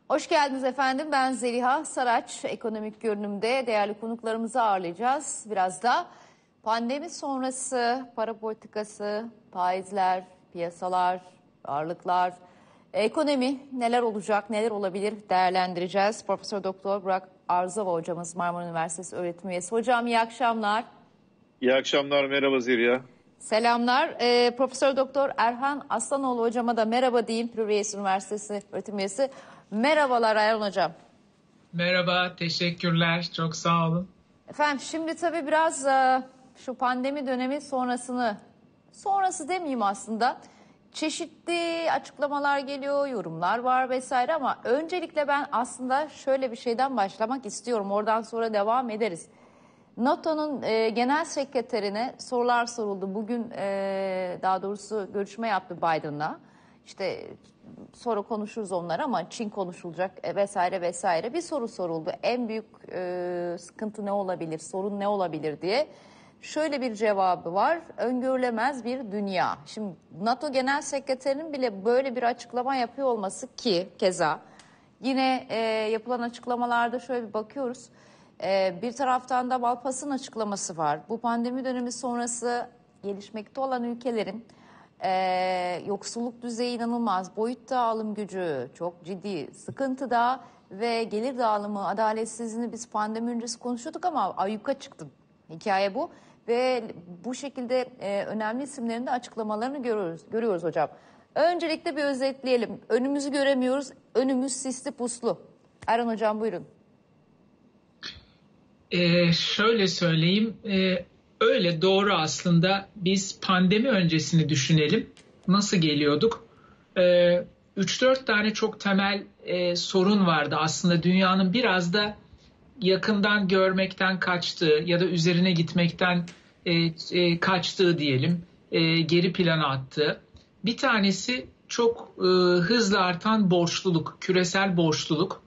Hoş geldiniz efendim. Ben Zeliha Saraç. Ekonomik görünümde değerli konuklarımızı ağırlayacağız. Biraz da pandemi sonrası para politikası, faizler, piyasalar, varlıklar, ekonomi neler olacak, neler olabilir değerlendireceğiz. Profesör Doktor Burak Arzova hocamız, Marmara Üniversitesi öğretim üyesi. Hocam iyi akşamlar. İyi akşamlar, merhaba Zeliha. Selamlar. Profesör Doktor Erhan Aslanoğlu hocama da merhaba diyeyim. Hürriyet Üniversitesi öğretim üyesi. Merhabalar Erhan hocam. Merhaba, teşekkürler. Çok sağ olun. Efendim şimdi tabii biraz şu pandemi dönemi sonrası demeyeyim aslında. Çeşitli açıklamalar geliyor, yorumlar var vesaire ama öncelikle ben aslında şöyle bir şeyden başlamak istiyorum. Oradan sonra devam ederiz. NATO'nun genel sekreterine sorular soruldu. Bugün daha doğrusu görüşme yaptı Biden'la. İşte sonra konuşuruz onları ama Çin konuşulacak vesaire vesaire. Bir soru soruldu. En büyük sıkıntı ne olabilir, sorun ne olabilir diye. Şöyle bir cevabı var. Öngörülemez bir dünya. Şimdi NATO Genel Sekreterinin bile böyle bir açıklama yapıyor olması ki keza yine yapılan açıklamalarda şöyle bir bakıyoruz. Bir taraftan da Malpass'ın açıklaması var. Bu pandemi dönemi sonrası gelişmekte olan ülkelerin yoksulluk düzeyi inanılmaz, boyutta alım gücü çok ciddi sıkıntıda ve gelir dağılımı adaletsizliğini biz pandemi öncesi konuşuyorduk ama ayyuka çıktı. Hikaye bu ve bu şekilde önemli isimlerin de açıklamalarını görüyoruz hocam. Öncelikle bir özetleyelim. Önümüzü göremiyoruz, önümüz sisli puslu. Erhan hocam buyurun. Şöyle söyleyeyim, öyle doğru aslında. Biz pandemi öncesini düşünelim. Nasıl geliyorduk? 3-4 tane çok temel sorun vardı aslında dünyanın biraz da yakından görmekten kaçtığı ya da üzerine gitmekten kaçtığı diyelim, geri plana attığı. Bir tanesi çok hızla artan borçluluk, küresel borçluluk.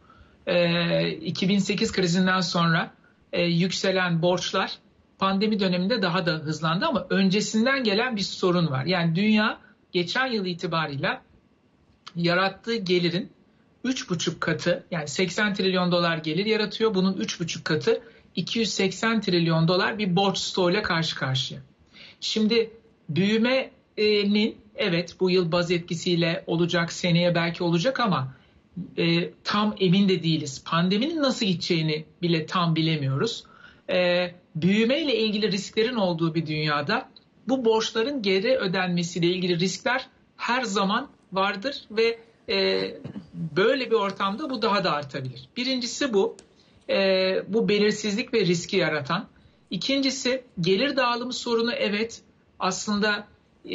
2008 krizinden sonra yükselen borçlar pandemi döneminde daha da hızlandı ama öncesinden gelen bir sorun var. Yani dünya geçen yıl itibarıyla yarattığı gelirin 3,5 katı, yani 80 trilyon dolar gelir yaratıyor. Bunun 3,5 katı 280 trilyon dolar bir borç stoğuyla karşı karşıya. Şimdi büyümenin evet bu yıl baz etkisiyle olacak, seneye belki olacak ama tam emin de değiliz. Pandeminin nasıl gideceğini bile tam bilemiyoruz. Büyümeyle ilgili risklerin olduğu bir dünyada bu borçların geri ödenmesiyle ilgili riskler her zaman vardır ve böyle bir ortamda bu daha da artabilir. Birincisi bu. Bu belirsizlik ve riski yaratan. İkincisi gelir dağılımı sorunu evet aslında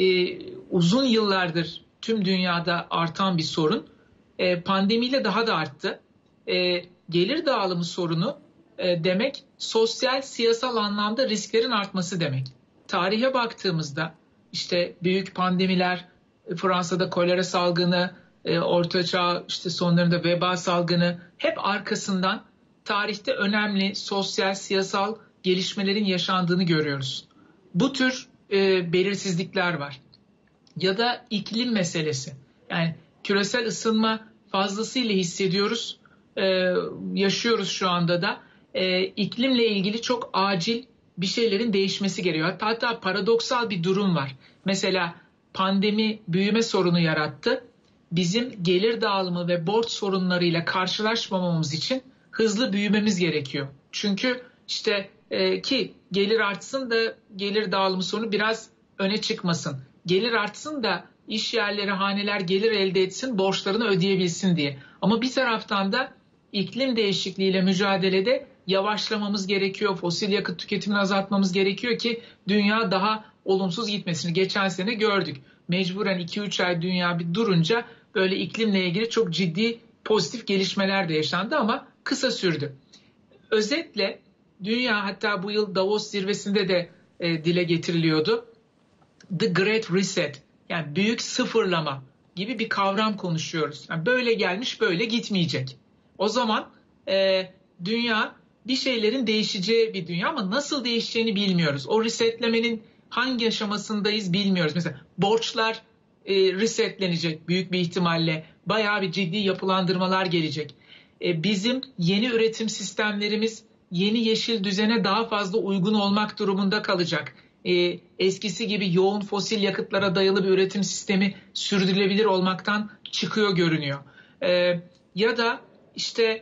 uzun yıllardır tüm dünyada artan bir sorun. Pandemiyle daha da arttı. Gelir dağılımı sorunu demek sosyal, siyasal anlamda risklerin artması demek. Tarihe baktığımızda işte büyük pandemiler, Fransa'da kolera salgını, Orta Çağ işte sonlarında veba salgını hep arkasından tarihte önemli sosyal, siyasal gelişmelerin yaşandığını görüyoruz. Bu tür belirsizlikler var. Ya da iklim meselesi. Yani küresel ısınma fazlasıyla hissediyoruz, yaşıyoruz şu anda da. İklimle ilgili çok acil bir şeylerin değişmesi gerekiyor. Hatta paradoksal bir durum var. Mesela pandemi büyüme sorunu yarattı. Bizim gelir dağılımı ve borç sorunlarıyla karşılaşmamamız için hızlı büyümemiz gerekiyor. Çünkü işte ki gelir artsın da gelir dağılımı sorunu biraz öne çıkmasın. Gelir artsın da iş yerleri, haneler gelir elde etsin, borçlarını ödeyebilsin diye. Ama bir taraftan da iklim değişikliğiyle mücadelede yavaşlamamız gerekiyor. Fosil yakıt tüketimini azaltmamız gerekiyor ki dünya daha olumsuz gitmesini geçen sene gördük. Mecburen 2-3 ay dünya bir durunca böyle iklimle ilgili çok ciddi pozitif gelişmeler de yaşandı ama kısa sürdü. Özetle dünya hatta bu yıl Davos zirvesinde de dile getiriliyordu. The Great Reset, yani büyük sıfırlama gibi bir kavram konuşuyoruz. Yani böyle gelmiş böyle gitmeyecek. O zaman dünya bir şeylerin değişeceği bir dünya ama nasıl değişeceğini bilmiyoruz. O resetlemenin hangi aşamasındayız bilmiyoruz. Mesela borçlar resetlenecek büyük bir ihtimalle. bayağı bir ciddi yapılandırmalar gelecek. Bizim yeni üretim sistemlerimiz yeni yeşil düzene daha fazla uygun olmak durumunda kalacak. Eskisi gibi yoğun fosil yakıtlara dayalı bir üretim sistemi sürdürülebilir olmaktan çıkıyor görünüyor. Ya da işte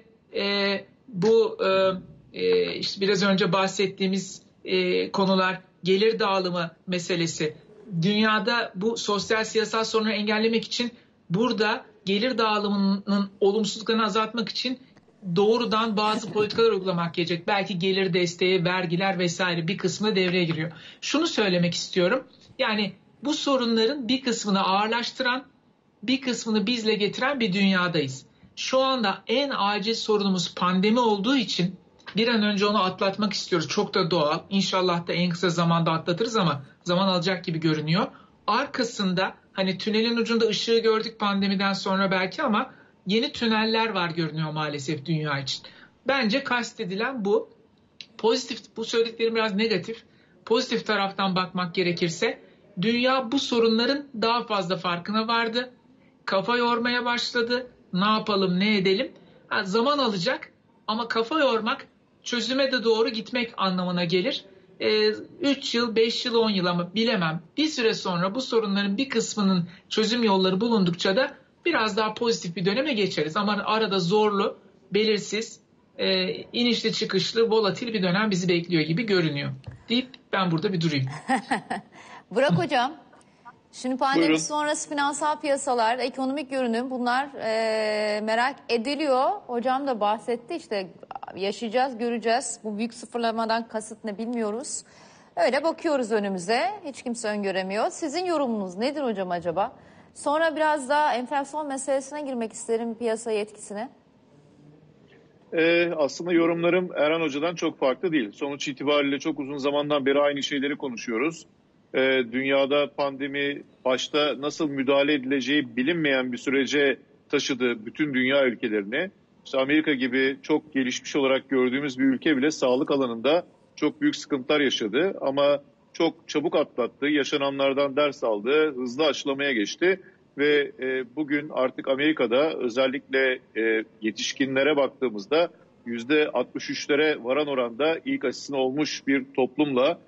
bu işte biraz önce bahsettiğimiz konular, gelir dağılımı meselesi. Dünyada bu sosyal siyasal sorunları engellemek için burada gelir dağılımının olumsuzluklarını azaltmak için doğrudan bazı politikalar uygulamak gerekecek. Belki gelir desteği, vergiler vesaire bir kısmı devreye giriyor. Şunu söylemek istiyorum. Yani bu sorunların bir kısmını ağırlaştıran, bir kısmını bizle getiren bir dünyadayız. Şu anda en acil sorunumuz pandemi olduğu için bir an önce onu atlatmak istiyoruz. Çok da doğal. İnşallah da en kısa zamanda atlatırız ama zaman alacak gibi görünüyor. Arkasında hani tünelin ucunda ışığı gördük pandemiden sonra belki ama yeni tüneller var görünüyor maalesef dünya için. Bence kastedilen bu. Pozitif, bu söylediklerim biraz negatif. Pozitif taraftan bakmak gerekirse dünya bu sorunların daha fazla farkına vardı. Kafa yormaya başladı. Ne yapalım, ne edelim? Zaman alacak ama kafa yormak çözüme de doğru gitmek anlamına gelir. 3 yıl, 5 yıl, 10 yıl ama bilemem. Bir süre sonra bu sorunların bir kısmının çözüm yolları bulundukça da biraz daha pozitif bir döneme geçeriz. Ama arada zorlu, belirsiz, inişli çıkışlı, volatil bir dönem bizi bekliyor gibi görünüyor. Deyip ben burada bir durayım. Burak Hocam, şimdi pandemi Buyurun. sonrası finansal piyasalar, ekonomik görünüm bunlar merak ediliyor. Hocam da bahsetti işte yaşayacağız, göreceğiz. Bu büyük sıfırlamadan kasıt ne bilmiyoruz. Öyle bakıyoruz önümüze. Hiç kimse öngöremiyor. Sizin yorumunuz nedir hocam acaba? Sonra biraz daha enflasyon meselesine girmek isterim, piyasa etkisine. Aslında yorumlarım Erhan Hoca'dan çok farklı değil. Sonuç itibariyle çok uzun zamandan beri aynı şeyleri konuşuyoruz. Dünyada pandemi başta nasıl müdahale edileceği bilinmeyen bir sürece taşıdı bütün dünya ülkelerini. İşte Amerika gibi çok gelişmiş olarak gördüğümüz bir ülke bile sağlık alanında çok büyük sıkıntılar yaşadı. Ama çok çabuk atlattı, yaşananlardan ders aldı, hızlı aşılamaya geçti. Ve bugün artık Amerika'da özellikle yetişkinlere baktığımızda %63'lere varan oranda ilk aşısını olmuş bir toplumla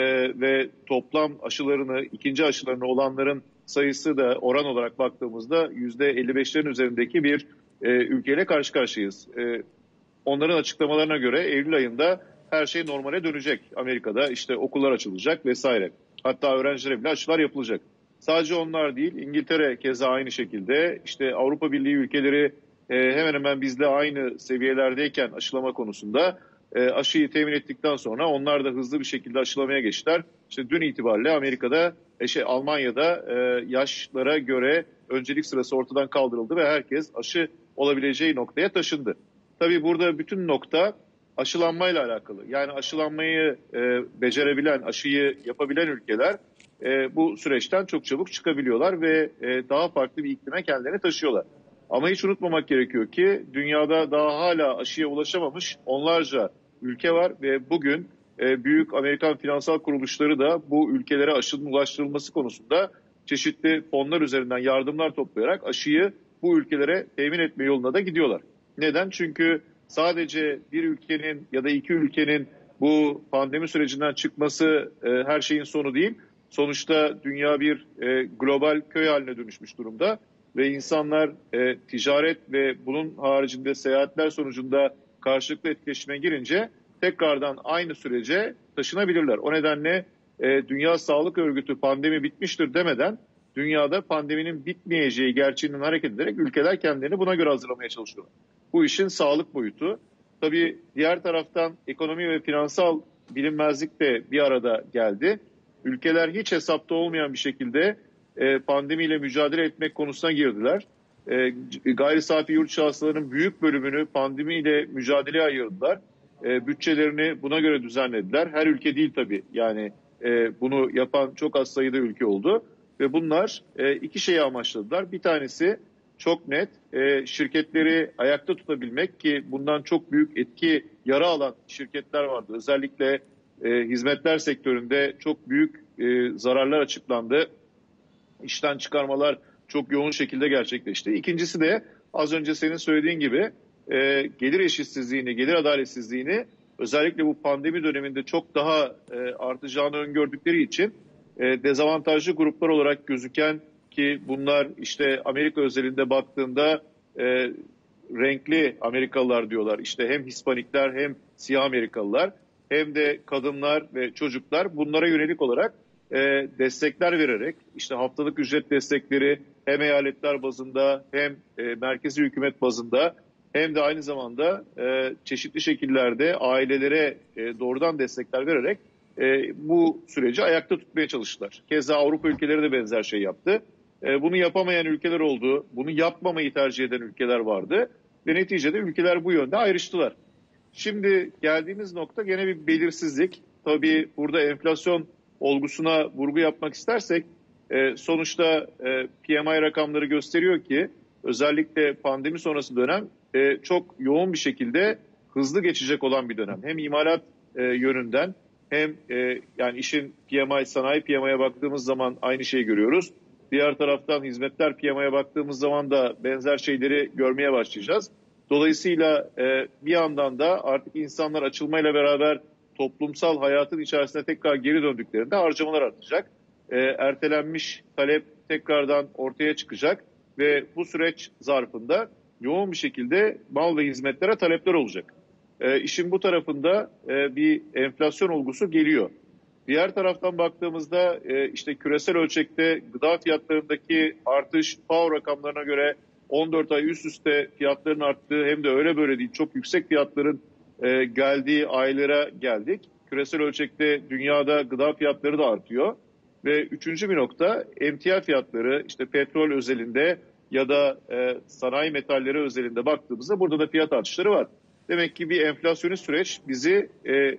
ve toplam aşılarını, ikinci aşılarını olanların sayısı da oran olarak baktığımızda %55'lerin üzerindeki bir ülkeyle karşı karşıyayız. Onların açıklamalarına göre Eylül ayında her şey normale dönecek. Amerika'da işte okullar açılacak vesaire. Hatta öğrencilere bile aşılar yapılacak. Sadece onlar değil, İngiltere keza aynı şekilde. İşte Avrupa Birliği ülkeleri hemen hemen bizle aynı seviyelerdeyken aşılama konusunda aşıyı temin ettikten sonra onlar da hızlı bir şekilde aşılamaya geçtiler. İşte dün itibariyle Amerika'da, Almanya'da yaşlara göre öncelik sırası ortadan kaldırıldı ve herkes aşı olabileceği noktaya taşındı. Tabii burada bütün nokta aşılanmayla alakalı. Yani aşılanmayı becerebilen, aşıyı yapabilen ülkeler bu süreçten çok çabuk çıkabiliyorlar ve daha farklı bir iklime kendilerini taşıyorlar. Ama hiç unutmamak gerekiyor ki dünyada daha hala aşıya ulaşamamış onlarca ülke var ve bugün büyük Amerikan finansal kuruluşları da bu ülkelere aşının ulaştırılması konusunda çeşitli fonlar üzerinden yardımlar toplayarak aşıyı bu ülkelere temin etme yoluna da gidiyorlar. Neden? Çünkü sadece bir ülkenin ya da iki ülkenin bu pandemi sürecinden çıkması her şeyin sonu değil. Sonuçta dünya bir global köy haline dönüşmüş durumda ve insanlar ticaret ve bunun haricinde seyahatler sonucunda karşılıklı etkileşime girince tekrardan aynı sürece taşınabilirler. O nedenle Dünya Sağlık Örgütü pandemi bitmiştir demeden dünyada pandeminin bitmeyeceği gerçeğinden hareket ederek ülkeler kendilerini buna göre hazırlamaya çalışıyorlar. Bu işin sağlık boyutu. Tabii diğer taraftan ekonomi ve finansal bilinmezlik de bir arada geldi. Ülkeler hiç hesapta olmayan bir şekilde pandemiyle mücadele etmek konusuna girdiler. Gayri safi yurt içi hasılaların büyük bölümünü pandemiyle mücadeleye ayırdılar. Bütçelerini buna göre düzenlediler. Her ülke değil tabii. Yani bunu yapan çok az sayıda ülke oldu. Ve bunlar iki şeyi amaçladılar. Bir tanesi çok net şirketleri ayakta tutabilmek ki bundan çok büyük etki yara alan şirketler vardı. Özellikle hizmetler sektöründe çok büyük zararlar açıklandı. İşten çıkarmalar çok yoğun şekilde gerçekleşti. İkincisi de az önce senin söylediğin gibi gelir eşitsizliğini, gelir adaletsizliğini özellikle bu pandemi döneminde çok daha artacağını öngördükleri için dezavantajlı gruplar olarak gözüken, ki bunlar işte Amerika özelinde baktığında renkli Amerikalılar diyorlar. İşte hem Hispanikler hem siyah Amerikalılar hem de kadınlar ve çocuklar, bunlara yönelik olarak destekler vererek, işte haftalık ücret destekleri hem eyaletler bazında hem merkezi hükümet bazında hem de aynı zamanda çeşitli şekillerde ailelere doğrudan destekler vererek bu süreci ayakta tutmaya çalıştılar. Keza Avrupa ülkeleri de benzer şey yaptı. Bunu yapamayan ülkeler oldu, bunu yapmamayı tercih eden ülkeler vardı ve neticede ülkeler bu yönde ayrıştılar. Şimdi geldiğimiz nokta gene bir belirsizlik. Tabii burada enflasyon olgusuna vurgu yapmak istersek sonuçta PMI rakamları gösteriyor ki özellikle pandemi sonrası dönem çok yoğun bir şekilde hızlı geçecek olan bir dönem. Hem imalat yönünden hem yani işin PMI, sanayi PMI'ye baktığımız zaman aynı şeyi görüyoruz. Diğer taraftan hizmetler PMI'ye baktığımız zaman da benzer şeyleri görmeye başlayacağız. Dolayısıyla bir yandan da artık insanlar açılmayla beraber toplumsal hayatın içerisine tekrar geri döndüklerinde harcamalar artacak. Ertelenmiş talep tekrardan ortaya çıkacak ve bu süreç zarfında yoğun bir şekilde mal ve hizmetlere talepler olacak. İşin bu tarafında bir enflasyon olgusu geliyor. Diğer taraftan baktığımızda işte küresel ölçekte gıda fiyatlarındaki artış FAO rakamlarına göre 14 ay üst üste fiyatların arttığı, hem de öyle böyle değil çok yüksek fiyatların geldiği aylara geldik. Küresel ölçekte dünyada gıda fiyatları da artıyor. Ve üçüncü bir nokta, emtia fiyatları, işte petrol özelinde ya da sanayi metalleri özelinde baktığımızda burada da fiyat artışları var. Demek ki bir enflasyonist süreç bizi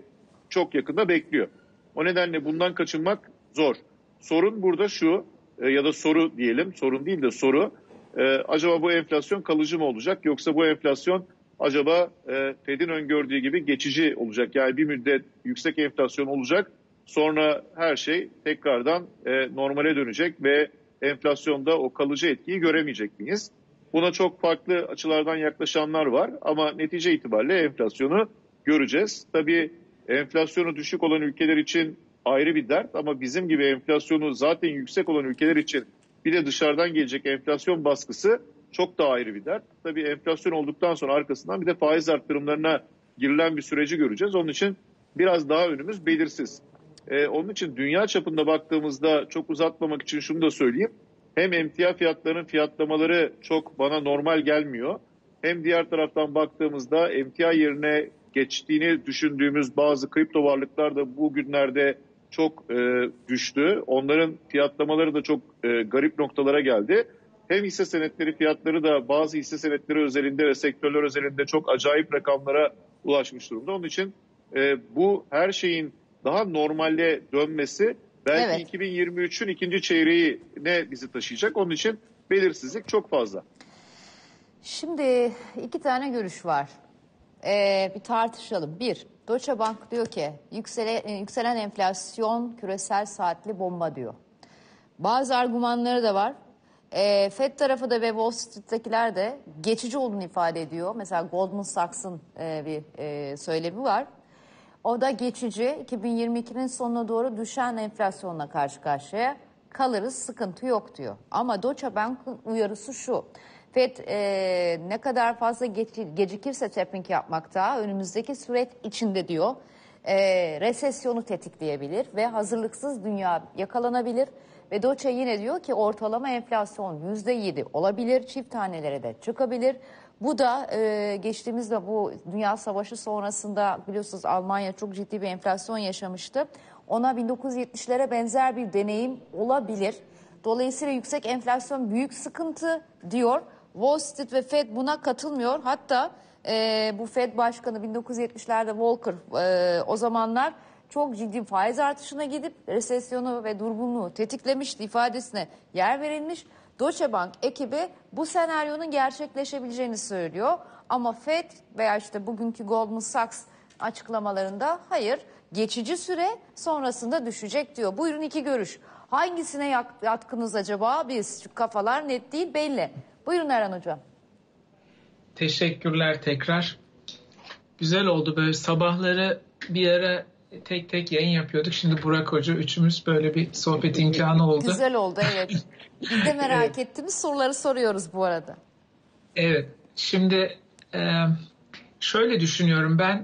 çok yakında bekliyor. O nedenle bundan kaçınmak zor. Sorun burada şu, ya da soru diyelim, sorun değil de soru. Acaba bu enflasyon kalıcı mı olacak, yoksa bu enflasyon acaba Fed'in öngördüğü gibi geçici olacak? Yani bir müddet yüksek enflasyon olacak, sonra her şey tekrardan normale dönecek ve enflasyonda o kalıcı etkiyi göremeyecek miyiz? Buna çok farklı açılardan yaklaşanlar var ama netice itibariyle enflasyonu göreceğiz. Tabii enflasyonu düşük olan ülkeler için ayrı bir dert ama bizim gibi enflasyonu zaten yüksek olan ülkeler için bir de dışarıdan gelecek enflasyon baskısı çok daha ayrı bir dert. Tabii enflasyon olduktan sonra arkasından bir de faiz arttırımlarına girilen bir süreci göreceğiz. Onun için biraz daha önümüz belirsiz. Onun için dünya çapında baktığımızda, çok uzatmamak için şunu da söyleyeyim. Hem emtia fiyatlarının fiyatlamaları çok bana normal gelmiyor. Hem diğer taraftan baktığımızda emtia yerine geçtiğini düşündüğümüz bazı kripto varlıklar da bu günlerde çok düştü. Onların fiyatlamaları da çok garip noktalara geldi. Hem hisse senetleri fiyatları da bazı hisse senetleri özelinde ve sektörler özelinde çok acayip rakamlara ulaşmış durumda. Onun için bu her şeyin daha normale dönmesi belki evet, 2023'ün ikinci çeyreğine bizi taşıyacak. Onun için belirsizlik çok fazla. Şimdi iki tane görüş var. Bir tartışalım. Bir, Deutsche Bank diyor ki yükselen enflasyon küresel saatli bomba diyor. Bazı argümanları da var. Fed tarafı da ve Wall Street'tekiler de geçici olduğunu ifade ediyor. Mesela Goldman Sachs'ın bir söylemi var. O da geçici, 2022'nin sonuna doğru düşen enflasyonla karşı karşıya kalırız, sıkıntı yok diyor. Ama Deutsche Bank'ın uyarısı şu: Fed ne kadar fazla gecikirse tapering yapmakta, önümüzdeki süreç içinde diyor resesyonu tetikleyebilir ve hazırlıksız dünya yakalanabilir. Ve Deutsche yine diyor ki ortalama enflasyon %7 olabilir, çift tanelere de çıkabilir. Bu da geçtiğimiz ve bu Dünya Savaşı sonrasında biliyorsunuz Almanya çok ciddi bir enflasyon yaşamıştı. Ona 1970'lere benzer bir deneyim olabilir. Dolayısıyla yüksek enflasyon büyük sıkıntı diyor. Wall Street ve Fed buna katılmıyor. Hatta bu Fed Başkanı 1970'lerde Volcker o zamanlar çok ciddi faiz artışına gidip resesyonu ve durgunluğu tetiklemişti ifadesine yer verilmiş. Deutsche Bank ekibi bu senaryonun gerçekleşebileceğini söylüyor. Ama Fed veya işte bugünkü Goldman Sachs açıklamalarında hayır, geçici süre sonrasında düşecek diyor. Buyurun, iki görüş. Hangisine yatkınız acaba? Biz şu kafalar net değil belli. Buyurun Erhan Hocam. Teşekkürler tekrar. Güzel oldu böyle sabahları bir ara tek tek yayın yapıyorduk. Şimdi Burak Hoca üçümüz böyle bir sohbet imkanı oldu. Güzel oldu evet. Biz de merak ettiğimiz soruları soruyoruz bu arada. Evet. Şimdi şöyle düşünüyorum ben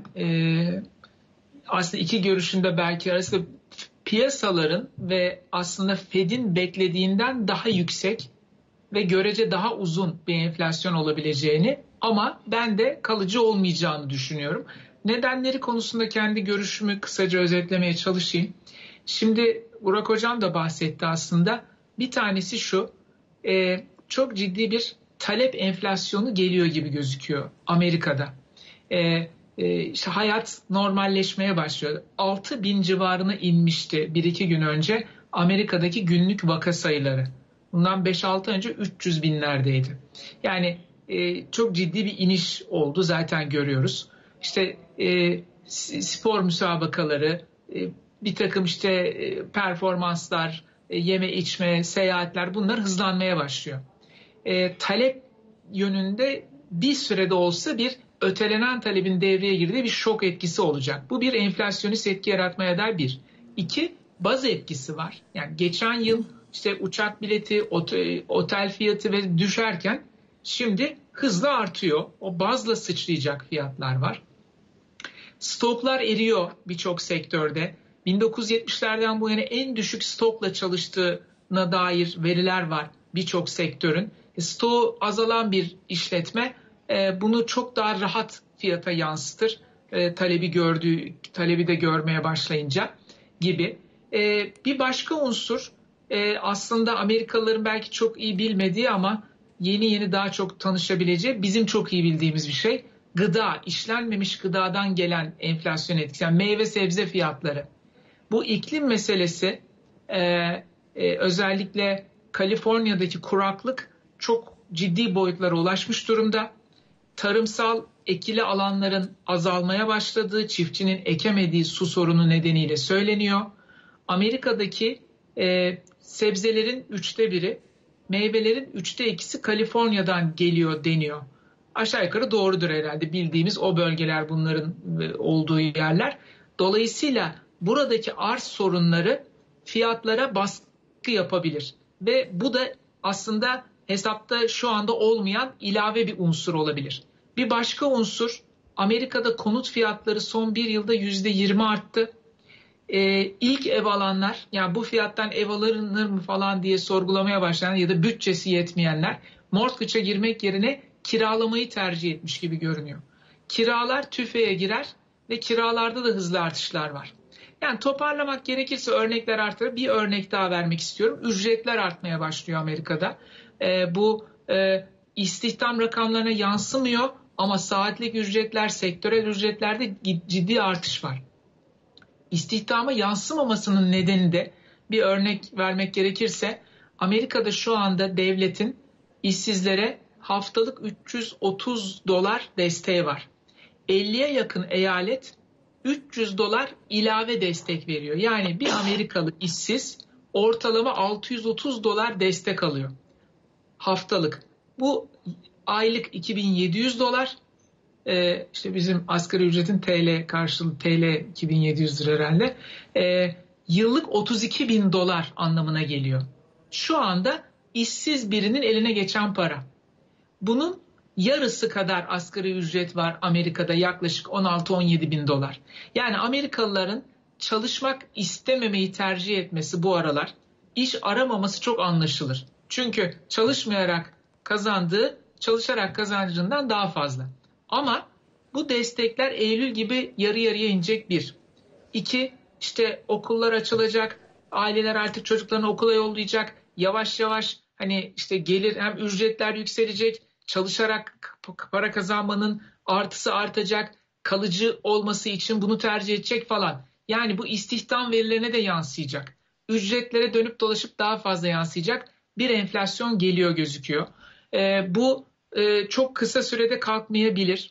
aslında iki görüşünde belki arasında piyasaların ve aslında Fed'in beklediğinden daha yüksek ve görece daha uzun bir enflasyon olabileceğini ama ben de kalıcı olmayacağını düşünüyorum. Nedenleri konusunda kendi görüşümü kısaca özetlemeye çalışayım. Şimdi Burak Hocam da bahsetti aslında. Bir tanesi şu, çok ciddi bir talep enflasyonu geliyor gibi gözüküyor Amerika'da. İşte hayat normalleşmeye başlıyor. 6.000 civarına inmişti 1-2 gün önce Amerika'daki günlük vaka sayıları. Bundan 5-6 önce 300 binlerdeydi. Yani çok ciddi bir iniş oldu zaten görüyoruz. İşte spor müsabakaları, bir takım işte performanslar, yeme içme, seyahatler bunlar hızlanmaya başlıyor. Talep yönünde bir sürede olsa bir ötelenen talebin devreye girdiği bir şok etkisi olacak. Bu bir enflasyonist etki yaratmaya der bir. İki, baz etkisi var. Yani geçen yıl işte uçak bileti, otel fiyatı ve düşerken şimdi hızla artıyor. O bazla sıçrayacak fiyatlar var. Stoklar eriyor birçok sektörde. 1970'lerden bu yana en düşük stokla çalıştığına dair veriler var birçok sektörün. Stoğu azalan bir işletme bunu çok daha rahat fiyata yansıtır. Talebi de görmeye başlayınca gibi. Bir başka unsur aslında Amerikalıların belki çok iyi bilmediği ama yeni daha çok tanışabileceği bizim çok iyi bildiğimiz bir şey. Gıda, işlenmemiş gıdadan gelen enflasyon etkisi. Yani meyve sebze fiyatları. Bu iklim meselesi özellikle Kaliforniya'daki kuraklık çok ciddi boyutlara ulaşmış durumda. Tarımsal ekili alanların azalmaya başladığı, çiftçinin ekemediği su sorunu nedeniyle söyleniyor. Amerika'daki sebzelerin 1/3, meyvelerin 2/3'ü Kaliforniya'dan geliyor deniyor. Aşağı yukarı doğrudur herhalde, bildiğimiz o bölgeler bunların olduğu yerler. Dolayısıyla buradaki arz sorunları fiyatlara baskı yapabilir ve bu da aslında hesapta şu anda olmayan ilave bir unsur olabilir. Bir başka unsur, Amerika'da konut fiyatları son bir yılda %20 arttı. İlk ev alanlar, yani bu fiyattan ev alınır mı falan diye sorgulamaya başlayan ya da bütçesi yetmeyenler mortgage'a girmek yerine kiralamayı tercih etmiş gibi görünüyor. Kiralar tüfeğe girer ve kiralarda da hızlı artışlar var. Yani toparlamak gerekirse örnekler artar. Bir örnek daha vermek istiyorum. Ücretler artmaya başlıyor Amerika'da. Bu istihdam rakamlarına yansımıyor ama saatlik ücretler, sektörel ücretlerde ciddi artış var. İstihdama yansımamasının nedeni de bir örnek vermek gerekirse Amerika'da şu anda devletin işsizlere haftalık $330 desteği var. 50'ye yakın eyalet $300 ilave destek veriyor. Yani bir Amerikalı işsiz ortalama $630 destek alıyor haftalık. Bu aylık $2.700. İşte bizim asgari ücretin TL karşılığı TL 2.700 lira herhalde. Yıllık $32.000 anlamına geliyor. Şu anda işsiz birinin eline geçen para. Bunun yarısı kadar asgari ücret var Amerika'da, yaklaşık $16-17.000. Yani Amerikalıların çalışmak istememeyi tercih etmesi bu aralar, iş aramaması çok anlaşılır. Çünkü çalışmayarak kazandığı, çalışarak kazancından daha fazla. Ama bu destekler Eylül gibi yarı yarıya inecek bir. İki, işte okullar açılacak, aileler artık çocuklarını okula yollayacak. Yavaş yavaş hani işte gelir, hem ücretler yükselecek, çalışarak para kazanmanın artısı artacak, kalıcı olması için bunu tercih edecek falan. Yani bu istihdam verilerine de yansıyacak. Ücretlere dönüp dolaşıp daha fazla yansıyacak bir enflasyon geliyor gözüküyor. Bu çok kısa sürede kalkmayabilir.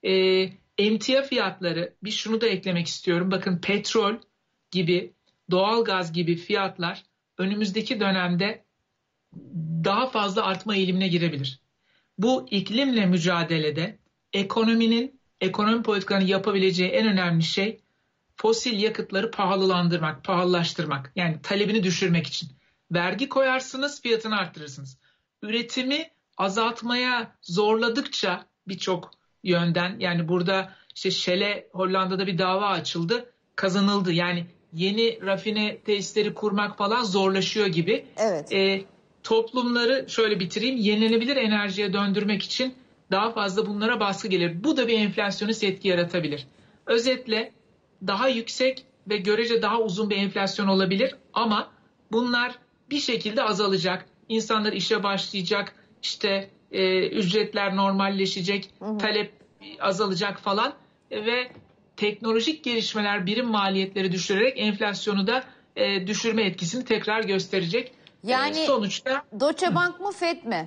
Emtia fiyatları, bir şunu da eklemek istiyorum. Bakın petrol gibi, doğalgaz gibi fiyatlar önümüzdeki dönemde daha fazla artma eğilimine girebilir. Bu iklimle mücadelede ekonomi politikalarının yapabileceği en önemli şey fosil yakıtları pahalılaştırmak. Yani talebini düşürmek için. Vergi koyarsınız, fiyatını arttırırsınız. Üretimi azaltmaya zorladıkça birçok yönden, yani burada işte Shell'e Hollanda'da bir dava açıldı, kazanıldı. Yani yeni rafine tesisleri kurmak falan zorlaşıyor gibi. Evet. Toplumları şöyle bitireyim, yenilenebilir enerjiye döndürmek için daha fazla bunlara baskı gelir. Bu da bir enflasyonist etki yaratabilir. Özetle daha yüksek ve görece daha uzun bir enflasyon olabilir ama bunlar bir şekilde azalacak. İnsanlar işe başlayacak, işte ücretler normalleşecek, talep azalacak falan ve teknolojik gelişmeler birim maliyetleri düşürerek enflasyonu da düşürme etkisini tekrar gösterecek. Yani sonuçta Deutsche Bank mı FED mi?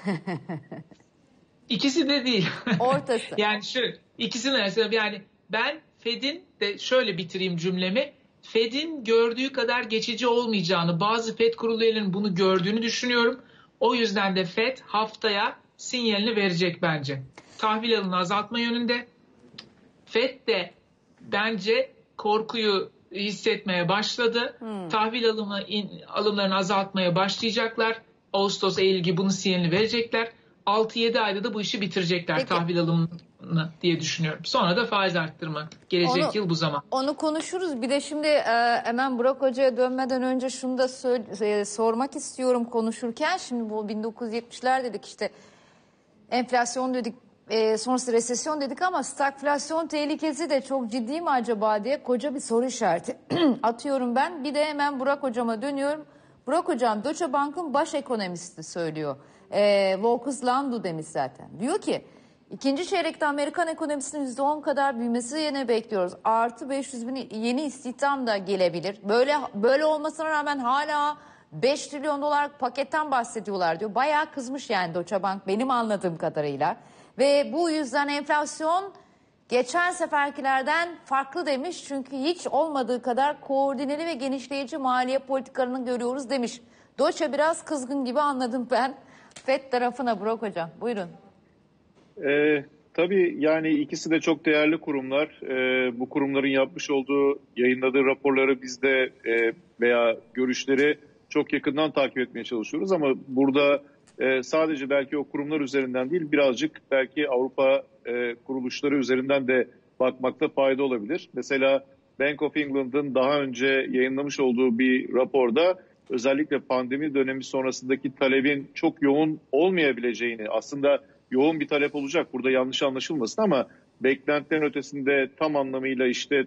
İkisi de değil. Ortası. Yani ikisinin arasında, yani ben Fed'in de şöyle bitireyim cümlemi. Fed'in gördüğü kadar geçici olmayacağını, bazı Fed kurulu üyelerinin bunu gördüğünü düşünüyorum. O yüzden de Fed haftaya sinyalini verecek bence. Tahvil alımını azaltma yönünde. Fed de bence korkuyu hissetmeye başladı. Tahvil alımlarını azaltmaya başlayacaklar. Ağustos, Eylül gibi bunun sinyalini verecekler. 6-7 ayda da bu işi bitirecekler. Peki, tahvil alımını diye düşünüyorum. Sonra da faiz arttırma. Gelecek yıl bu zaman. Onu konuşuruz. Bir de şimdi hemen Burak Hoca'ya dönmeden önce şunu da sormak istiyorum konuşurken. Şimdi bu 1970'ler dedik, işte enflasyon dedik, sonrası resesyon dedik ama stagflasyon tehlikesi de çok ciddi mi acaba diye koca bir soru işareti atıyorum ben. Bir de hemen Burak Hocama dönüyorum. Burak Hocam, Deutsche Bank'ın baş ekonomisti söylüyor. Volkus Landu demiş zaten. Diyor ki ikinci çeyrekte Amerikan ekonomisinin %10 kadar büyümesi yine bekliyoruz. Artı 500 bin yeni istihdam da gelebilir. Böyle olmasına rağmen hala 5 trilyon dolar paketten bahsediyorlar diyor. Bayağı kızmış yani Deutsche Bank benim anladığım kadarıyla. Ve bu yüzden enflasyon geçen seferkilerden farklı demiş. Çünkü hiç olmadığı kadar koordineli ve genişleyici maliye politikalarını görüyoruz demiş. Deutsche biraz kızgın gibi anladım ben. FED tarafına Burak Hocam. Buyurun. Tabii yani ikisi de çok değerli kurumlar. Bu kurumların yapmış olduğu, yayınladığı raporları biz de veya görüşleri çok yakından takip etmeye çalışıyoruz. Ama burada sadece belki o kurumlar üzerinden değil, birazcık belki Avrupa kuruluşları üzerinden de bakmakta fayda olabilir. Mesela Bank of England'ın daha önce yayınlamış olduğu bir raporda özellikle pandemi dönemi sonrasındaki talebin çok yoğun olmayabileceğini, aslında yoğun bir talep olacak, burada yanlış anlaşılmasın ama beklentilerin ötesinde tam anlamıyla işte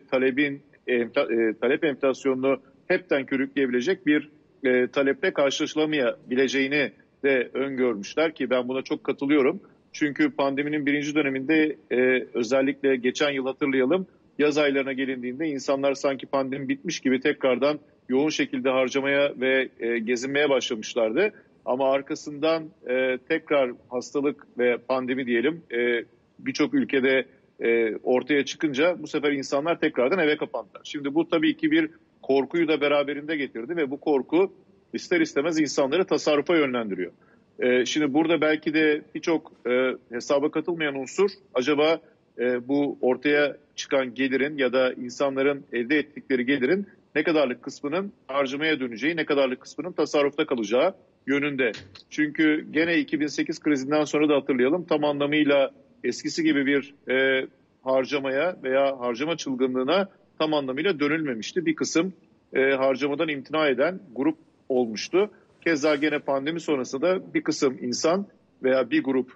talep enflasyonunu hepten körükleyebilecek bir taleple karşılaşılamayabileceğini de öngörmüşler ki ben buna çok katılıyorum. Çünkü pandeminin birinci döneminde özellikle geçen yıl hatırlayalım, yaz aylarına gelindiğinde insanlar sanki pandemi bitmiş gibi tekrardan yoğun şekilde harcamaya ve gezinmeye başlamışlardı. Ama arkasından tekrar hastalık ve pandemi diyelim birçok ülkede ortaya çıkınca bu sefer insanlar tekrardan eve kapandılar. Şimdi bu tabii ki bir korkuyu da beraberinde getirdi ve bu korku ister istemez insanları tasarrufa yönlendiriyor. Şimdi burada belki de birçok hesaba katılmayan unsur acaba bu ortaya çıkan gelirin ya da insanların elde ettikleri gelirin ne kadarlık kısmının harcamaya döneceği, ne kadarlık kısmının tasarrufta kalacağı yönünde. Çünkü gene 2008 krizinden sonra da hatırlayalım, tam anlamıyla eskisi gibi bir harcamaya veya harcama çılgınlığına tam anlamıyla dönülmemişti. Bir kısım harcamadan imtina eden grup olmuştu. Keza gene pandemi sonrasında da bir kısım insan veya bir grup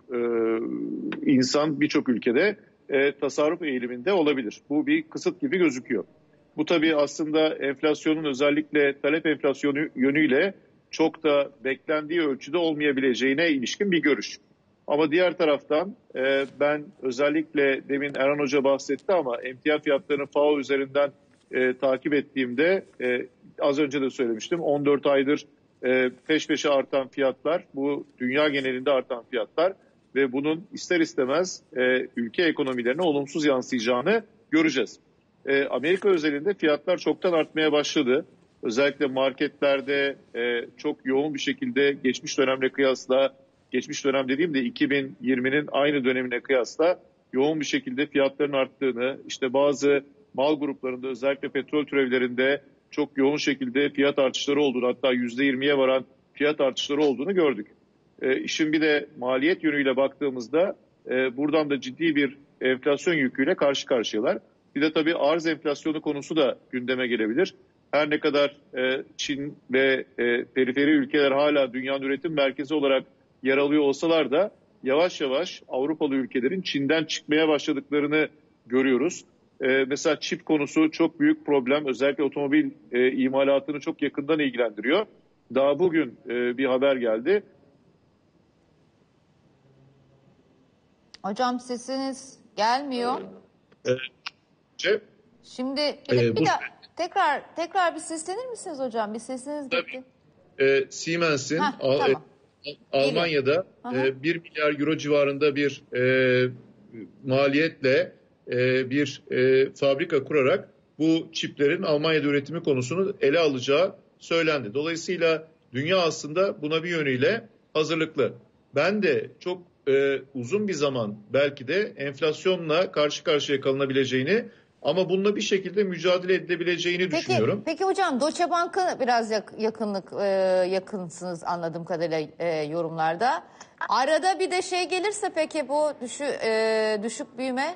insan birçok ülkede tasarruf eğiliminde olabilir. Bu bir kısıt gibi gözüküyor. Bu tabii aslında enflasyonun özellikle talep enflasyonu yönüyle çok da beklendiği ölçüde olmayabileceğine ilişkin bir görüş. Ama diğer taraftan ben özellikle demin Erhan Hoca bahsetti ama emtia fiyatlarını FAO üzerinden takip ettiğimde az önce de söylemiştim 14 aydır peş peşe artan fiyatlar, bu dünya genelinde artan fiyatlar ve bunun ister istemez ülke ekonomilerine olumsuz yansıyacağını göreceğiz. Amerika özelinde fiyatlar çoktan artmaya başladı. Özellikle marketlerde çok yoğun bir şekilde geçmiş dönemle kıyasla, geçmiş dönem dediğimde 2020'nin aynı dönemine kıyasla yoğun bir şekilde fiyatların arttığını, işte bazı mal gruplarında özellikle petrol türevlerinde çok yoğun şekilde fiyat artışları olduğunu, hatta %20'ye varan fiyat artışları olduğunu gördük. İşin bir de maliyet yönüyle baktığımızda buradan da ciddi bir enflasyon yüküyle karşı karşıyalar. Bir de tabii arz enflasyonu konusu da gündeme gelebilir. Her ne kadar Çin ve periferi ülkeler hala dünyanın üretim merkezi olarak yer alıyor olsalar da yavaş yavaş Avrupalı ülkelerin Çin'den çıkmaya başladıklarını görüyoruz. Mesela çip konusu çok büyük problem. Özellikle otomobil imalatını çok yakından ilgilendiriyor. Daha bugün bir haber geldi. Hocam sesiniz gelmiyor. Şimdi bir tekrar bir seslenir misiniz hocam? Bir sesiniz gitti. Siemens'in tamam. Almanya'da 1 milyar euro civarında bir maliyetle bir fabrika kurarak bu çiplerin Almanya'da üretimi konusunu ele alacağı söylendi. Dolayısıyla dünya aslında buna bir yönüyle hazırlıklı. Ben de çok uzun bir zaman belki de enflasyonla karşı karşıya kalınabileceğini ama bununla bir şekilde mücadele edilebileceğini düşünüyorum. Peki hocam Deutsche Bank'a biraz yakınsınız anladığım kadarıyla yorumlarda. Arada bir de gelirse peki bu düşük büyüme?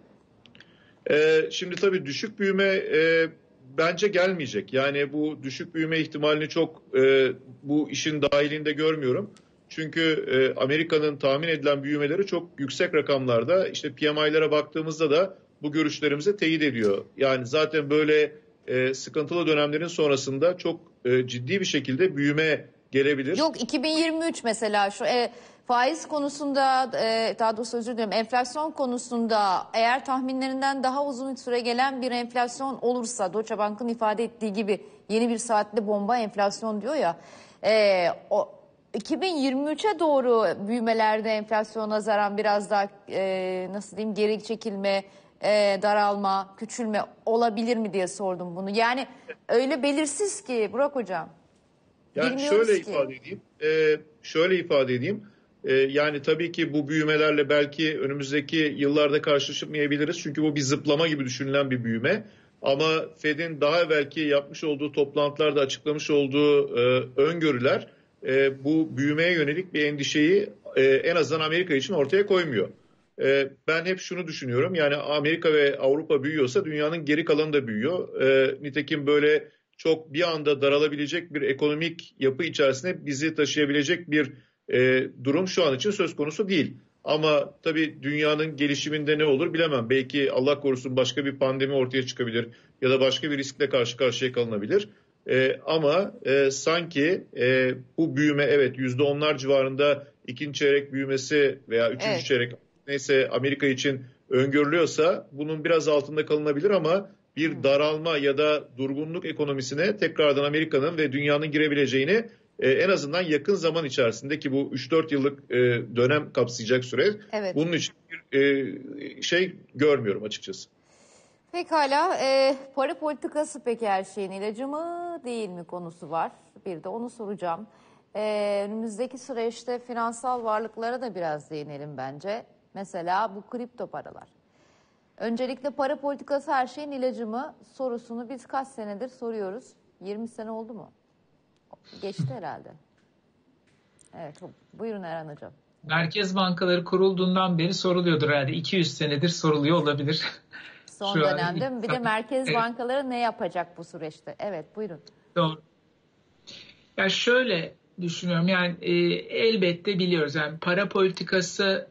Şimdi tabii düşük büyüme bence gelmeyecek. Yani bu düşük büyüme ihtimalini çok bu işin dahilinde görmüyorum. Çünkü Amerika'nın tahmin edilen büyümeleri çok yüksek rakamlarda. İşte PMI'lara baktığımızda da bu görüşlerimizi teyit ediyor. Yani zaten böyle sıkıntılı dönemlerin sonrasında çok ciddi bir şekilde büyüme gelebilir. Yok 2023 mesela şu faiz konusunda daha doğrusu özür dilerim enflasyon konusunda eğer tahminlerinden daha uzun süre gelen bir enflasyon olursa Deutsche Bank'ın ifade ettiği gibi yeni bir saatli bomba enflasyon diyor ya o 2023'e doğru büyümelerde enflasyona nazaran biraz daha nasıl diyeyim geri çekilme, daralma, küçülme olabilir mi diye sordum bunu. Yani öyle belirsiz ki Burak Hocam. Yani şöyle ifade edeyim. Yani tabii ki bu büyümelerle belki önümüzdeki yıllarda karşılaşmayabiliriz. Çünkü bu bir zıplama gibi düşünülen bir büyüme. Ama Fed'in daha evvelki yapmış olduğu toplantılarda açıklamış olduğu öngörüler bu büyümeye yönelik bir endişeyi en azından Amerika için ortaya koymuyor. Ben hep şunu düşünüyorum. Yani Amerika ve Avrupa büyüyorsa dünyanın geri kalanı da büyüyor. Nitekim böyle çok bir anda daralabilecek bir ekonomik yapı içerisinde bizi taşıyabilecek bir durum şu an için söz konusu değil. Ama tabii dünyanın gelişiminde ne olur bilemem. Belki Allah korusun başka bir pandemi ortaya çıkabilir ya da başka bir riskle karşı karşıya kalınabilir. Ama sanki bu büyüme evet %10'lar civarında ikinci çeyrek büyümesi veya üçüncü çeyrek neyse Amerika için öngörülüyorsa bunun biraz altında kalınabilir ama bir daralma ya da durgunluk ekonomisine tekrardan Amerika'nın ve dünyanın girebileceğini en azından yakın zaman içerisinde ki bu 3-4 yıllık dönem kapsayacak süre bunun için bir görmüyorum açıkçası. Pekala para politikası peki her şeyin ilacı mı değil mi konusu var. Bir de onu soracağım. Önümüzdeki süreçte finansal varlıklara da biraz değinelim bence. Mesela bu kripto paralar. Öncelikle para politikası her şeyin ilacı mı sorusunu biz kaç senedir soruyoruz. 20 sene oldu mu? Geçti herhalde. Evet buyurun Erhan Hocam. Merkez bankaları kurulduğundan beri soruluyordur herhalde. 200 senedir soruluyor olabilir. Son dönemde bir de merkez bankaları ne yapacak bu süreçte? Evet buyurun. Doğru. Ya şöyle düşünüyorum yani elbette biliyoruz yani para politikası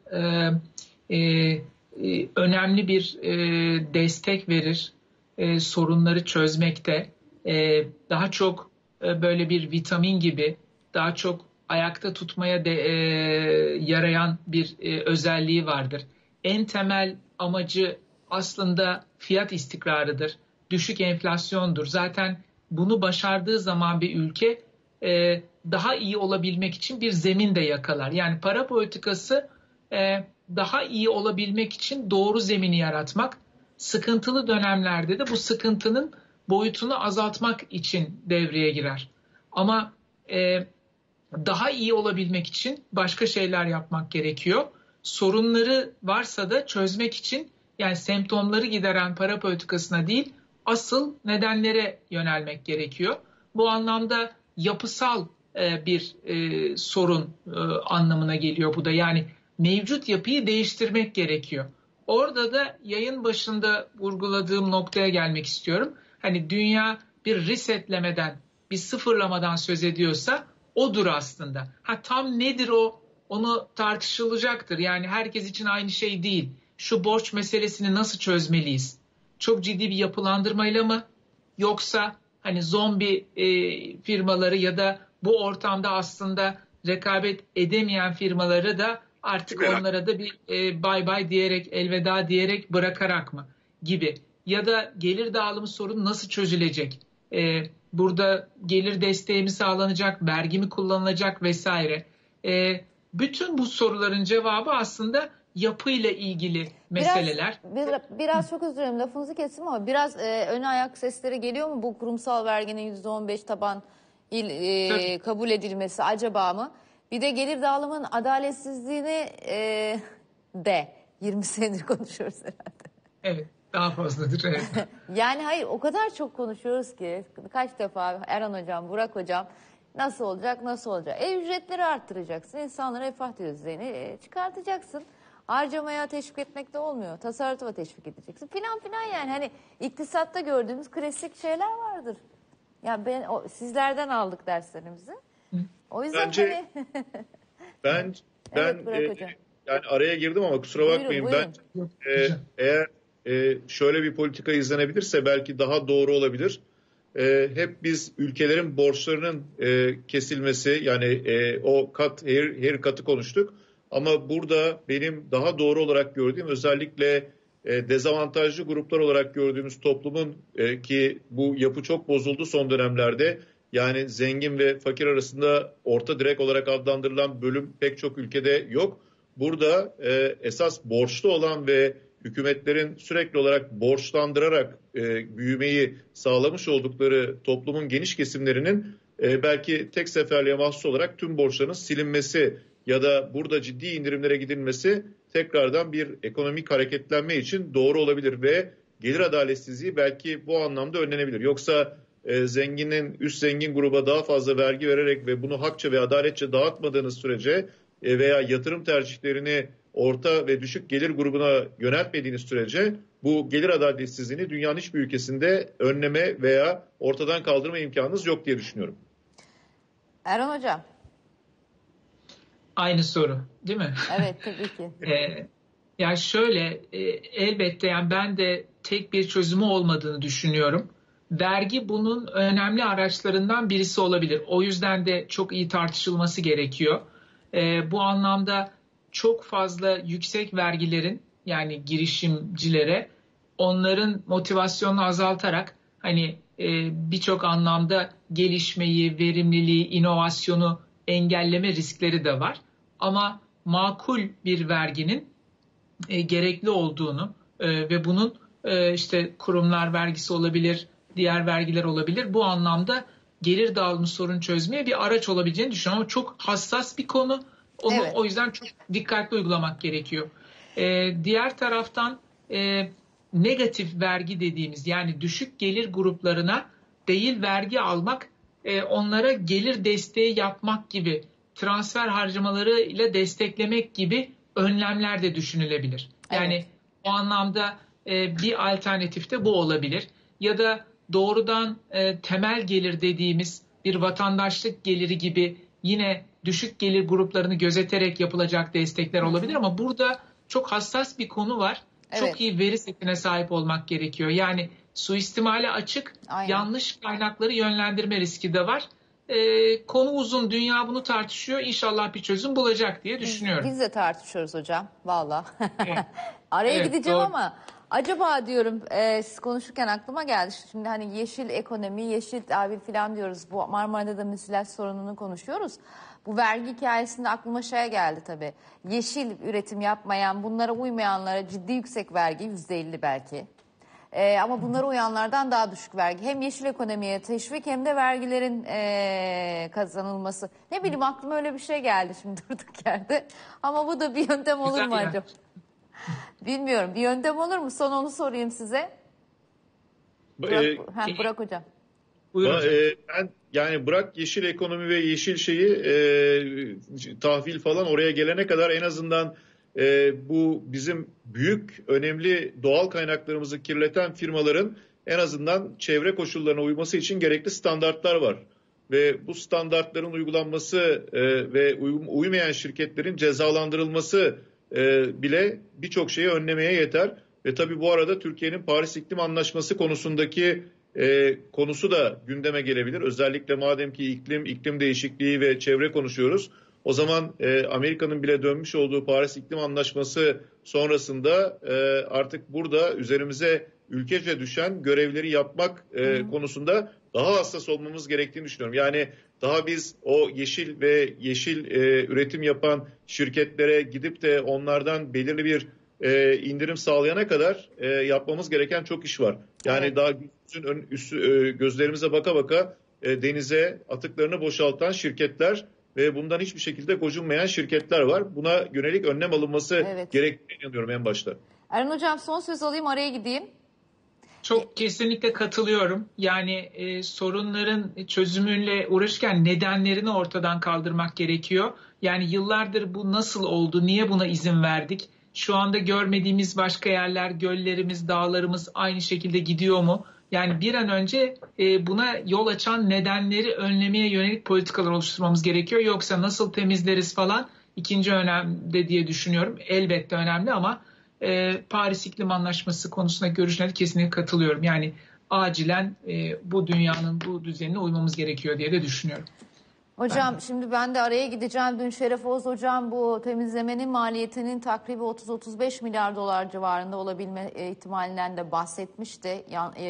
önemli bir destek verir sorunları çözmekte. Daha çok böyle bir vitamin gibi daha çok ayakta tutmaya yarayan bir özelliği vardır. En temel amacı aslında fiyat istikrarıdır, düşük enflasyondur. Zaten bunu başardığı zaman bir ülke daha iyi olabilmek için bir zemin de yakalar. Yani para politikası daha iyi olabilmek için doğru zemini yaratmak, sıkıntılı dönemlerde de bu sıkıntının boyutunu azaltmak için devreye girer. Ama daha iyi olabilmek için başka şeyler yapmak gerekiyor. Sorunları varsa da çözmek için, yani semptomları gideren para politikasına değil, asıl nedenlere yönelmek gerekiyor. Bu anlamda yapısal bir sorun anlamına geliyor bu da. Yani mevcut yapıyı değiştirmek gerekiyor. Orada da yayın başında vurguladığım noktaya gelmek istiyorum. Hani dünya bir resetlemeden, bir sıfırlamadan söz ediyorsa odur aslında. Tam nedir o? Onu tartışılacaktır. Yani herkes için aynı şey değil. Şu borç meselesini nasıl çözmeliyiz? Çok ciddi bir yapılandırmayla mı? Yoksa hani zombi firmaları ya da bu ortamda aslında rekabet edemeyen firmaları da artık onlara da bir bay bay diyerek, elveda diyerek bırakarak mı gibi? Ya da gelir dağılımı sorunu nasıl çözülecek? Burada gelir desteği mi sağlanacak, vergi mi kullanılacak vesaire. Bütün bu soruların cevabı aslında yapıyla ilgili meseleler. Biraz çok özür dilerim, lafınızı kestim ama biraz ön ayak sesleri geliyor mu bu kurumsal verginin %15 taban kabul edilmesi acaba mı? Bir de gelir dağılımının adaletsizliğini de 20 senedir konuşuyoruz herhalde. Evet, daha fazladır. Evet. Yani hayır, o kadar çok konuşuyoruz ki kaç defa Erhan Hocam, Burak Hocam, nasıl olacak, nasıl olacak? Ücretleri arttıracaksın, insanlara refah düzeyini çıkartacaksın. Harcamaya teşvik etmek de olmuyor. Tasarrufa teşvik edeceksin. Filan filan, yani hani iktisatta gördüğümüz klasik şeyler vardır. Ya sizlerden aldık derslerimizi. O yüzden bence ben evet, yani araya girdim ama kusura bakmayın. Buyurun. Ben eğer şöyle bir politika izlenebilirse belki daha doğru olabilir. Hep biz ülkelerin borçlarının kesilmesi, yani o haircut'ı konuştuk. Ama burada benim daha doğru olarak gördüğüm, özellikle dezavantajlı gruplar olarak gördüğümüz toplumun ki bu yapı çok bozuldu son dönemlerde. Yani zengin ve fakir arasında orta direk olarak adlandırılan bölüm pek çok ülkede yok. Burada esas borçlu olan ve hükümetlerin sürekli olarak borçlandırarak büyümeyi sağlamış oldukları toplumun geniş kesimlerinin belki tek seferliğe mahsus olarak tüm borçların silinmesi ya da burada ciddi indirimlere gidilmesi tekrardan bir ekonomik hareketlenme için doğru olabilir ve gelir adaletsizliği belki bu anlamda önlenebilir. Yoksa zenginin üst zengin gruba daha fazla vergi vererek ve bunu hakça ve adaletçe dağıtmadığınız sürece veya yatırım tercihlerini orta ve düşük gelir grubuna yöneltmediğiniz sürece bu gelir adaletsizliğini dünyanın hiçbir ülkesinde önleme veya ortadan kaldırma imkanınız yok diye düşünüyorum. Erhan Hocam. Aynı soru değil mi? Evet, tabii ki. Yani şöyle elbette, yani ben de tek bir çözümü olmadığını düşünüyorum. Vergi bunun önemli araçlarından birisi olabilir. O yüzden de çok iyi tartışılması gerekiyor. Bu anlamda çok fazla yüksek vergilerin, yani girişimcilere, onların motivasyonunu azaltarak hani birçok anlamda gelişmeyi, verimliliği, inovasyonu engelleme riskleri de var. Ama makul bir verginin gerekli olduğunu ve bunun işte kurumlar vergisi olabilir, diğer vergiler olabilir. Bu anlamda gelir dağılımı sorun çözmeye bir araç olabileceğini düşünüyorum. Ama çok hassas bir konu. Onu o yüzden çok dikkatli uygulamak gerekiyor. Diğer taraftan negatif vergi dediğimiz, yani düşük gelir gruplarına değil vergi almak, onlara gelir desteği yapmak gibi, transfer harcamaları ile desteklemek gibi önlemler de düşünülebilir. Yani o anlamda bir alternatif de bu olabilir. Ya da doğrudan temel gelir dediğimiz bir vatandaşlık geliri gibi yine düşük gelir gruplarını gözeterek yapılacak destekler olabilir. Ama burada çok hassas bir konu var. Çok iyi veri setine sahip olmak gerekiyor. Yani suistimale açık, yanlış kaynakları yönlendirme riski de var. Konu uzun, dünya bunu tartışıyor. İnşallah bir çözüm bulacak diye düşünüyorum. Biz de tartışıyoruz hocam, valla. Araya gideceğim doğru. Ama acaba diyorum, siz konuşurken aklıma geldi. Şimdi hani yeşil ekonomi, yeşil tahvil falan diyoruz. Bu Marmara'da da müsilaj sorununu konuşuyoruz. Bu vergi hikayesinde aklıma şey geldi tabii. Yeşil üretim yapmayan, bunlara uymayanlara ciddi yüksek vergi, %50 belki. Ama bunlara uyanlardan daha düşük vergi. Hem yeşil ekonomiye teşvik hem de vergilerin kazanılması. Ne bileyim aklıma öyle bir şey geldi şimdi durduk yerde. Ama bu da bir yöntem olur mu acaba? Bilmiyorum. Bir yöntem olur mu? Son onu sorayım size. Burak Hocam. Ben yani bırak yeşil ekonomi ve yeşil şeyi tahvil falan oraya gelene kadar en azından bu bizim büyük önemli doğal kaynaklarımızı kirleten firmaların en azından çevre koşullarına uyması için gerekli standartlar var. Ve bu standartların uygulanması ve uymayan şirketlerin cezalandırılması bile birçok şeyi önlemeye yeter. Ve tabii bu arada Türkiye'nin Paris İklim Anlaşması konusundaki konusu da gündeme gelebilir. Özellikle madem ki iklim değişikliği ve çevre konuşuyoruz. O zaman Amerika'nın bile dönmüş olduğu Paris İklim Anlaşması sonrasında artık burada üzerimize ülkece düşen görevleri yapmak konusunda daha hassas olmamız gerektiğini düşünüyorum. Yani daha biz o yeşil üretim yapan şirketlere gidip de onlardan belirli bir indirim sağlayana kadar yapmamız gereken çok iş var. Yani evet. Daha gözlerimize baka baka denize atıklarını boşaltan şirketler ve bundan hiçbir şekilde gocunmayan şirketler var. Buna yönelik önlem alınması gerektiğine inanıyorum en başta. Erhan Hocam son söz alayım, araya gideyim. Çok kesinlikle katılıyorum. Yani sorunların çözümüyle uğraşırken nedenlerini ortadan kaldırmak gerekiyor. Yani yıllardır bu nasıl oldu, niye buna izin verdik? Şu anda görmediğimiz başka yerler, göllerimiz, dağlarımız aynı şekilde gidiyor mu? Yani bir an önce buna yol açan nedenleri önlemeye yönelik politikalar oluşturmamız gerekiyor. Yoksa nasıl temizleriz falan ikinci önemli diye düşünüyorum. Elbette önemli ama Paris İklim Anlaşması konusunda görüşlerine kesinlikle katılıyorum. Yani acilen bu dünyanın bu düzenine uymamız gerekiyor diye de düşünüyorum. Hocam şimdi ben de araya gideceğim. Dün Şeref Oğuz hocam bu temizlemenin maliyetinin takribi 30-35 milyar dolar civarında olabilme ihtimalinden de bahsetmişti.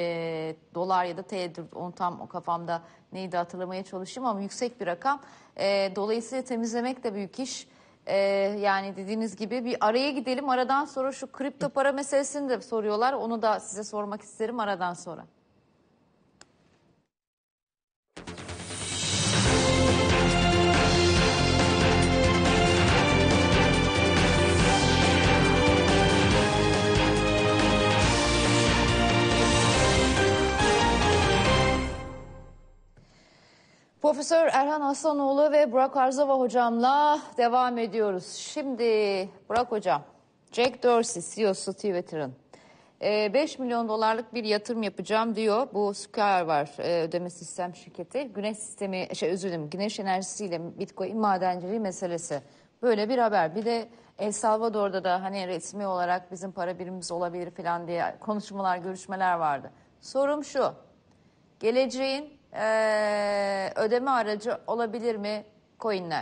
Dolar ya da TL'dir, onu tam o kafamda neydi hatırlamaya çalışayım ama yüksek bir rakam. Dolayısıyla temizlemek de büyük iş. Yani dediğiniz gibi bir araya gidelim. Aradan sonra şu kripto para meselesini de soruyorlar. Onu da size sormak isterim aradan sonra. Profesör Erhan Aslanoglu ve Burak Arzava hocamla devam ediyoruz. Şimdi Burak hocam, Jack Dorsey CEO'su Twitter'ın 5 milyon dolarlık bir yatırım yapacağım diyor. Bu Square var, ödeme sistem şirketi. Güneş enerjisiyle Bitcoin madenciliği meselesi. Böyle bir haber. Bir de El Salvador'da da hani resmi olarak bizim para birimimiz olabilir falan diye konuşmalar, görüşmeler vardı. Sorum şu: geleceğin ödeme aracı olabilir mi coinler?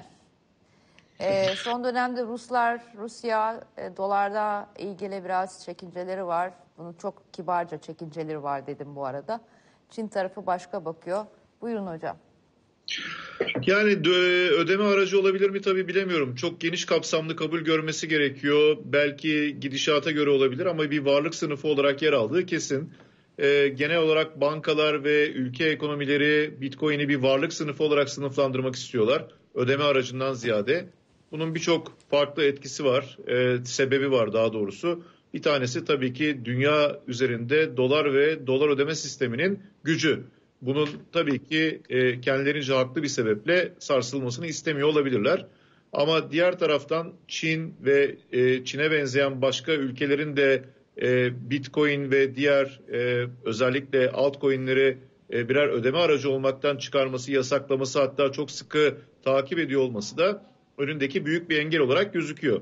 Son dönemde Rusya dolarda ilgili biraz çekinceleri var. Bunun çok kibarca çekinceleri var dedim bu arada. Çin tarafı başka bakıyor. Buyurun hocam. Yani ödeme aracı olabilir mi tabii bilemiyorum. Çok geniş kapsamlı kabul görmesi gerekiyor. Belki gidişata göre olabilir ama bir varlık sınıfı olarak yer aldığı kesin. Genel olarak bankalar ve ülke ekonomileri Bitcoin'i bir varlık sınıfı olarak sınıflandırmak istiyorlar. Ödeme aracından ziyade. Bunun birçok farklı etkisi var, sebebi var daha doğrusu. Bir tanesi tabii ki dünya üzerinde dolar ve dolar ödeme sisteminin gücü. Bunun tabii ki kendilerince haklı bir sebeple sarsılmasını istemiyor olabilirler. Ama diğer taraftan Çin ve Çin'e benzeyen başka ülkelerin de Bitcoin ve diğer özellikle altcoin'leri birer ödeme aracı olmaktan çıkarması, yasaklaması, hatta çok sıkı takip ediyor olması da önündeki büyük bir engel olarak gözüküyor.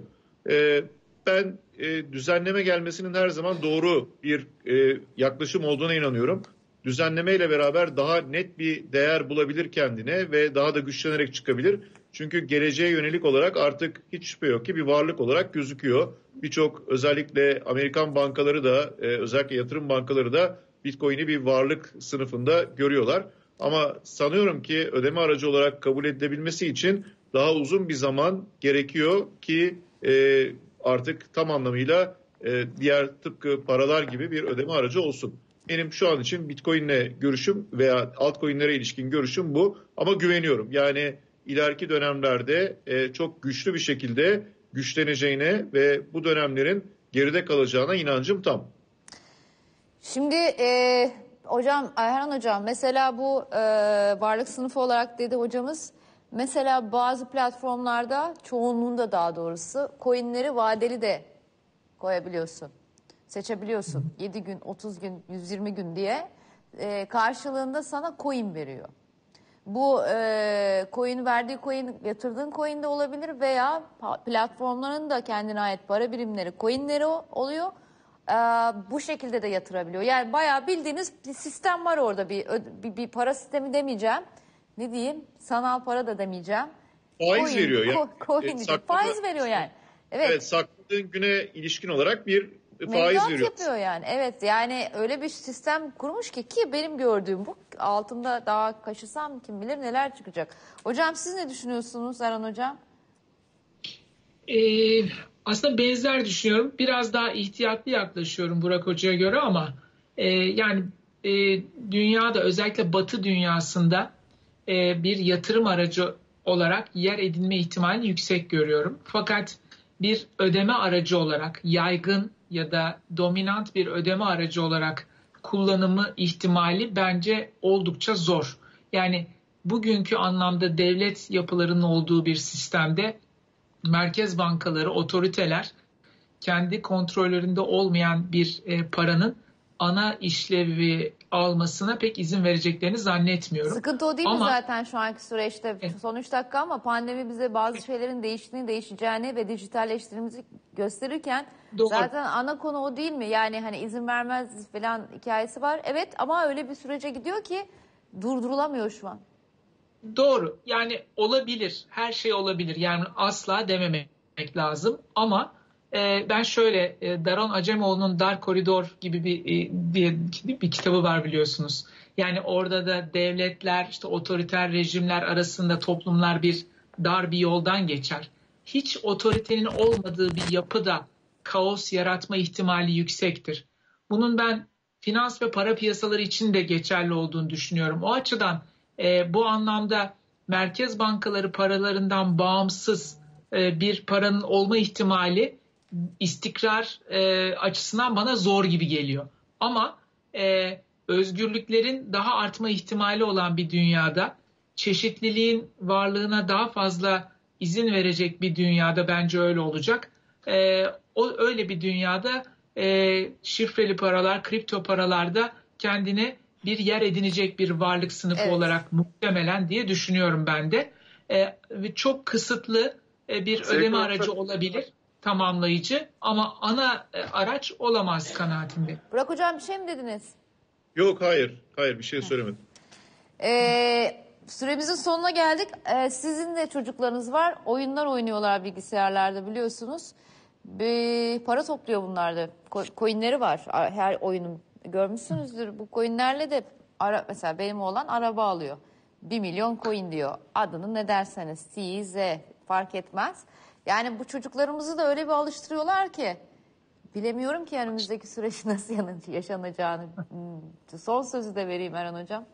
Ben düzenleme gelmesinin her zaman doğru bir yaklaşım olduğuna inanıyorum. Düzenlemeyle beraber daha net bir değer bulabilir kendine ve daha da güçlenerek çıkabilir. Çünkü geleceğe yönelik olarak artık hiç şüphe yok ki bir varlık olarak gözüküyor. Birçok özellikle Amerikan bankaları da özellikle yatırım bankaları da Bitcoin'i bir varlık sınıfında görüyorlar. Ama sanıyorum ki ödeme aracı olarak kabul edilebilmesi için daha uzun bir zaman gerekiyor ki artık tam anlamıyla diğer tıpkı paralar gibi bir ödeme aracı olsun. Benim şu an için Bitcoin'le görüşüm veya altcoin'lere ilişkin görüşüm bu. Ama güveniyorum. Yani ileriki dönemlerde çok güçlü bir şekilde güçleneceğine ve bu dönemlerin geride kalacağına inancım tam. Şimdi hocam, Ayhan hocam, mesela bu varlık sınıfı olarak dedi hocamız, mesela bazı platformlarda, çoğunluğunda daha doğrusu, coinleri vadeli de koyabiliyorsun. Seçebiliyorsun. 7 gün, 30 gün, 120 gün diye karşılığında sana coin veriyor. Bu coin, verdiği coin, yatırdığın coin de olabilir veya platformların da kendine ait para birimleri, coinleri oluyor. Bu şekilde de yatırabiliyor. Yani bayağı bildiğiniz bir sistem var orada, bir para sistemi demeyeceğim. Ne diyeyim? Sanal para da demeyeceğim. Faiz veriyor yani. Faiz veriyor yani. Evet, sakladığın güne ilişkin olarak bir faiz mevduat veriyor. yapıyor yani. Evet, yani öyle bir sistem kurmuş ki benim gördüğüm bu. Altında daha kaşısam kim bilir neler çıkacak. Hocam, siz ne düşünüyorsunuz Erhan hocam? Aslında benzer düşünüyorum. Biraz daha ihtiyatlı yaklaşıyorum Burak Hoca'ya göre ama yani dünyada, özellikle Batı dünyasında bir yatırım aracı olarak yer edinme ihtimalini yüksek görüyorum. Fakat bir ödeme aracı olarak, yaygın ya da dominant bir ödeme aracı olarak kullanımı ihtimali bence oldukça zor. Yani bugünkü anlamda devlet yapılarının olduğu bir sistemde merkez bankaları, otoriteler kendi kontrollerinde olmayan bir paranın ana işlevi almasına pek izin vereceklerini zannetmiyorum. Sıkıntı o değil mi zaten şu anki süreçte? Son 3 dakika ama pandemi bize bazı şeylerin değiştiğini, değişeceğini ve dijitalleştirdiğimizi gösterirken Doğru. Zaten ana konu o değil mi? Yani hani izin vermez falan hikayesi var. Evet, ama öyle bir sürece gidiyor ki durdurulamıyor şu an. Doğru. Yani olabilir. Her şey olabilir. Yani asla dememek lazım. Ama ben şöyle, Daron Acemoğlu'nun Dar Koridor gibi bir kitabı var biliyorsunuz. Yani orada da devletler, işte otoriter rejimler arasında toplumlar dar bir yoldan geçer. Hiç otoritenin olmadığı bir yapıda kaos yaratma ihtimali yüksektir. Bunun ben finans ve para piyasaları için de geçerli olduğunu düşünüyorum. O açıdan bu anlamda merkez bankaları paralarından bağımsız bir paranın olma ihtimali istikrar açısından bana zor gibi geliyor. Ama özgürlüklerin daha artma ihtimali olan bir dünyada, çeşitliliğin varlığına daha fazla izin verecek bir dünyada bence öyle olacak. Öyle bir dünyada şifreli paralar, kripto paralarda kendine bir yer edinecek bir varlık sınıfı olarak muhtemelen diye düşünüyorum ben de. Çok kısıtlı bir ödeme aracı olabilir, tamamlayıcı, ama ana araç olamaz kanaatimde. Burak hocam, bir şey mi dediniz? Yok, hayır bir şey söylemedim. Süremizin sonuna geldik. Sizin de çocuklarınız var. Oyunlar oynuyorlar bilgisayarlarda, biliyorsunuz. Para topluyor bunlar da. Coinleri var her oyunun. Görmüşsünüzdür. Bu coinlerle de mesela benim oğlan araba alıyor. 1 milyon coin diyor. Adını ne derseniz, T, Z fark etmez. Yani bu çocuklarımızı da öyle bir alıştırıyorlar ki bilemiyorum ki önümüzdeki süreç nasıl yaşanacağını. Son sözü de vereyim Erhan hocam.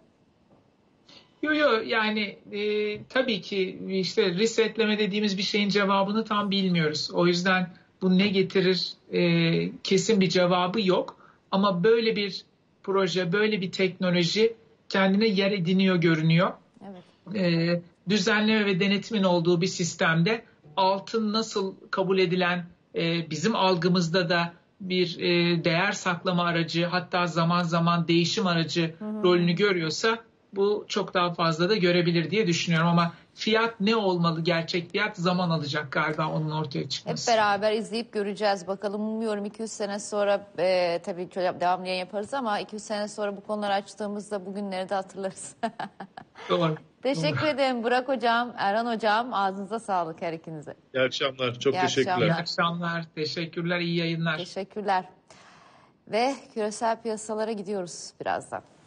Yok, yani tabii ki işte resetleme dediğimiz bir şeyin cevabını tam bilmiyoruz. O yüzden bu ne getirir kesin bir cevabı yok. Ama böyle bir proje, böyle bir teknoloji kendine yer ediniyor görünüyor. Evet. Düzenleme ve denetimin olduğu bir sistemde altın nasıl kabul edilen, bizim algımızda da bir değer saklama aracı, hatta zaman zaman değişim aracı rolünü görüyorsa, bu çok daha fazla da görebilir diye düşünüyorum. Ama fiyat ne olmalı, gerçek fiyat zaman alacak galiba onun ortaya çıkması. Hep beraber izleyip göreceğiz bakalım. Umuyorum 200 sene sonra tabii devamlı yayın yaparız ama 200 sene sonra bu konuları açtığımızda bugünleri de hatırlarız. Doğru. Teşekkür ederim Burak hocam, Erhan hocam. Ağzınıza sağlık her ikinize. İyi akşamlar. Çok teşekkürler. İyi akşamlar. Teşekkürler. İyi yayınlar. Teşekkürler. Ve küresel piyasalara gidiyoruz birazdan.